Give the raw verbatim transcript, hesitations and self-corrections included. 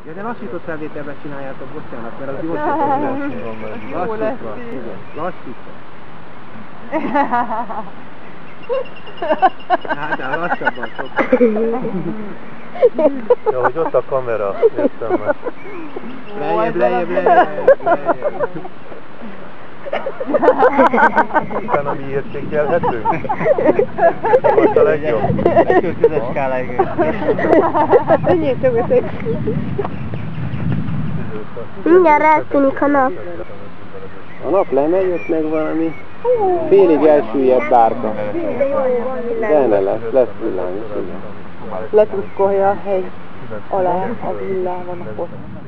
Ja, de lassított felvételben csináljátok, bocsánat, mert az gyorsított lesz. Lassítva. Igen, lassítva. Hát, de lassabban szokott. Ja, hogy ott a kamera, értem már. Lejjebb, lejjebb, lejjebb, lejjebb. Utána mi értékelhetünk? Most a legjobb. Ettől tízes skáláig. Menjétek össze. Mindjárt eltűnik a nap. A nap lemegy, ott meg valami félig elsüllyed bárka. De ne lesz, lesz villám is, igen. Letrukkolja a hegy alá a villával a pot.